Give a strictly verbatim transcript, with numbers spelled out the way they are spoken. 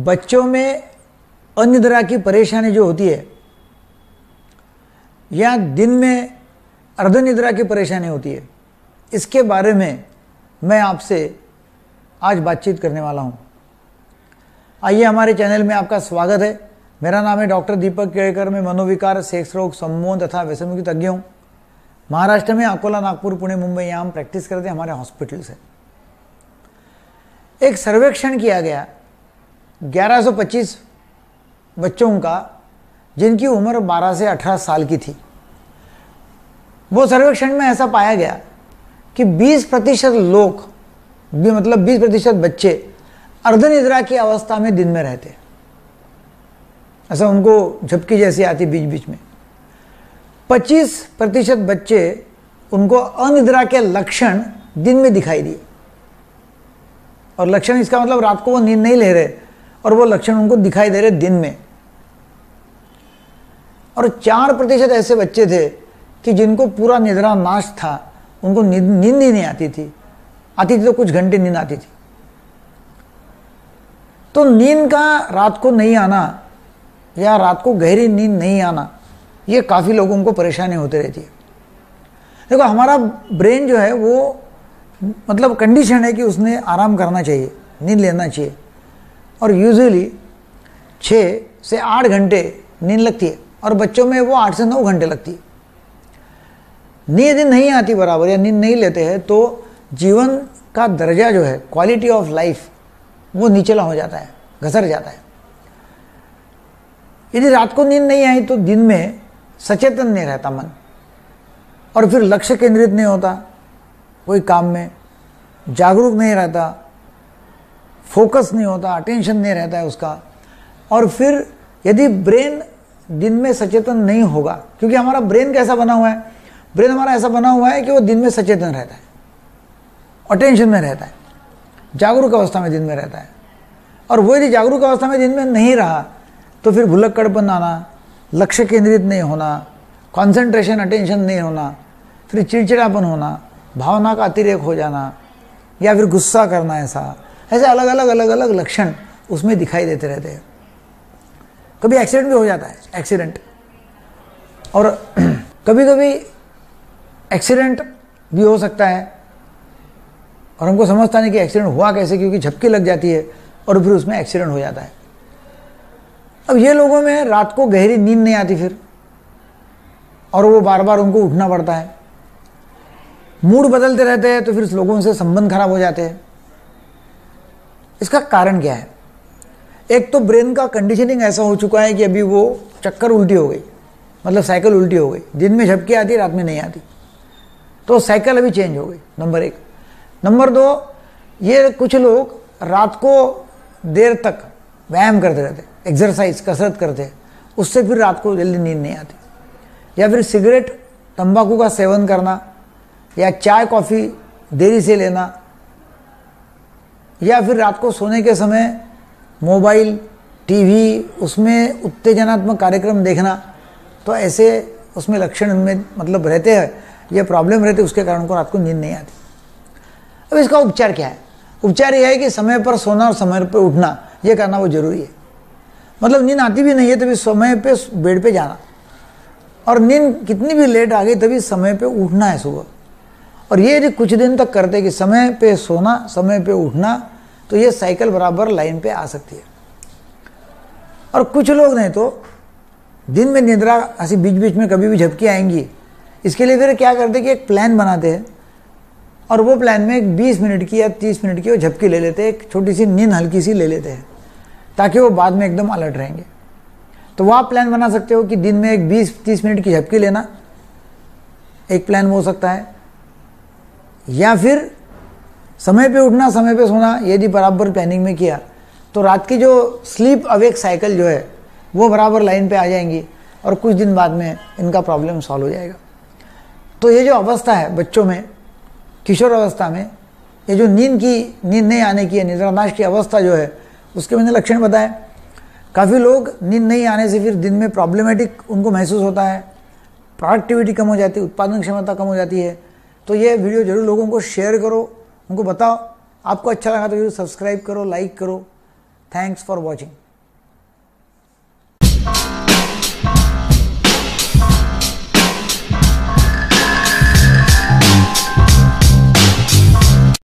बच्चों में अनिद्रा की परेशानी जो होती है या दिन में अर्धनिद्रा की परेशानी होती है, इसके बारे में मैं आपसे आज बातचीत करने वाला हूं। आइए, हमारे चैनल में आपका स्वागत है। मेरा नाम है डॉक्टर दीपक केड़कर। मैं मनोविकार, सेक्स रोग, सम्मोहन तथा व्यसनमुक्ति तज्ञ हूँ। महाराष्ट्र में अकोला, नागपुर, पुणे, मुंबई यहाँ हम प्रैक्टिस करते हैं हमारे हॉस्पिटल से। एक सर्वेक्षण किया गया ग्यारह सौ पच्चीस बच्चों का, जिनकी उम्र बारह से अठारह साल की थी। वो सर्वेक्षण में ऐसा पाया गया कि बीस प्रतिशत लोग भी मतलब बीस प्रतिशत बच्चे अर्धनिद्रा की अवस्था में दिन में रहते, ऐसा उनको झपकी जैसी आती बीच बीच में। पच्चीस प्रतिशत बच्चे उनको अनिद्रा के लक्षण दिन में दिखाई दिए, और लक्षण इसका मतलब रात को वो नींद नहीं ले रहे और वो लक्षण उनको दिखाई दे रहे दिन में। और चार प्रतिशत ऐसे बच्चे थे कि जिनको पूरा निद्रा नाश था, उनको नींद नींद ही नहीं आती थी, आती थी तो कुछ घंटे नींद आती थी। तो नींद का रात को नहीं आना या रात को गहरी नींद नहीं आना, ये काफ़ी लोगों को परेशानी होती रहती है। देखो, हमारा ब्रेन जो है वो मतलब कंडीशन है कि उसने आराम करना चाहिए, नींद लेना चाहिए, और यूजुअली छः से आठ घंटे नींद लगती है, और बच्चों में वो आठ से नौ घंटे लगती है। नींद नहीं आती बराबर या नींद नहीं लेते हैं तो जीवन का दर्जा जो है, क्वालिटी ऑफ लाइफ, वो नीचला हो जाता है, घसर जाता है। यदि रात को नींद नहीं आई तो दिन में सचेतन नहीं रहता मन, और फिर लक्ष्य केंद्रित नहीं होता कोई काम में, जागरूक नहीं रहता, फोकस नहीं होता, अटेंशन नहीं रहता है उसका। और फिर यदि ब्रेन दिन में सचेतन नहीं होगा, क्योंकि हमारा ब्रेन कैसा बना हुआ है, ब्रेन हमारा ऐसा बना हुआ है कि वो दिन में सचेतन रहता है, अटेंशन में रहता है, जागरूक अवस्था में दिन में रहता है। और वो यदि जागरूक अवस्था में दिन में नहीं रहा तो फिर भुलक्कड़पन आना, लक्ष्य केंद्रित नहीं होना, कंसंट्रेशन, अटेंशन नहीं होना, फिर चिड़चिड़ापन होना, भावना का अतिरेक हो जाना, या फिर गुस्सा करना, ऐसा ऐसे अलग अलग अलग अलग लक्षण उसमें दिखाई देते रहते हैं। कभी एक्सीडेंट भी हो जाता है, एक्सीडेंट, और कभी कभी एक्सीडेंट भी हो सकता है और हमको समझता नहीं कि एक्सीडेंट हुआ कैसे, क्योंकि झपकी लग जाती है और फिर उसमें एक्सीडेंट हो जाता है। अब ये लोगों में रात को गहरी नींद नहीं आती फिर, और वो बार बार उनको उठना पड़ता है, मूड बदलते रहते हैं, तो फिर लोगों से संबंध खराब हो जाते हैं। इसका कारण क्या है? एक तो ब्रेन का कंडीशनिंग ऐसा हो चुका है कि अभी वो चक्कर उल्टी हो गई, मतलब साइकिल उल्टी हो गई, दिन में झपकी आती है, रात में नहीं आती, तो साइकिल अभी चेंज हो गई, नंबर एक। नंबर दो, ये कुछ लोग रात को देर तक व्यायाम करते रहते, एक्सरसाइज, कसरत करते, उससे फिर रात को जल्दी नींद नहीं आती। या फिर सिगरेट, तंबाकू का सेवन करना, या चाय कॉफ़ी देरी से लेना, या फिर रात को सोने के समय मोबाइल, टीवी, उसमें उत्तेजनात्मक कार्यक्रम देखना, तो ऐसे उसमें लक्षण उनमें मतलब रहते हैं, ये प्रॉब्लम रहते, उसके कारण उनको रात को नींद नहीं आती। अब इसका उपचार क्या है? उपचार यह है कि समय पर सोना और समय पर उठना, ये करना वो जरूरी है। मतलब नींद आती भी नहीं है तभी समय पे बेड पे जाना, और नींद कितनी भी लेट आ गई तभी समय पे उठना है सुबह। और ये यदि कुछ दिन तक करते कि समय पे सोना, समय पे उठना, तो ये साइकिल बराबर लाइन पे आ सकती है। और कुछ लोग नहीं तो दिन में निद्रा ऐसी बीच बीच में कभी भी झपकी आएंगी, इसके लिए फिर क्या करते कि एक प्लान बनाते हैं, और वो प्लान में एक बीस मिनट की या तीस मिनट की वो झपकी ले लेते हैं, एक छोटी सी नींद हल्की सी ले लेते हैं, ताकि वो बाद में एकदम अलर्ट रहेंगे। तो वो आप प्लान बना सकते हो कि दिन में एक बीस तीस मिनट की झपकी लेना, एक प्लान हो सकता है। या फिर समय पे उठना, समय पे सोना, यदि बराबर प्लानिंग में किया तो रात की जो स्लीप अवेक साइकिल जो है वो बराबर लाइन पे आ जाएंगी, और कुछ दिन बाद में इनका प्रॉब्लम सॉल्व हो जाएगा। तो ये जो अवस्था है बच्चों में, किशोर अवस्था में, ये जो नींद की नींद नहीं आने की, निद्रानाश की अवस्था जो है, उसके मैंने लक्षण बताए। काफ़ी लोग नींद नहीं आने से फिर दिन में प्रॉब्लमेटिक उनको महसूस होता है, प्रोडक्टिविटी कम हो जाती है, उत्पादन क्षमता कम हो जाती है। तो ये वीडियो जरूर लोगों को शेयर करो, उनको बताओ। आपको अच्छा लगा तो जरूर सब्सक्राइब करो, लाइक करो, थैंक्स फॉर वॉचिंग।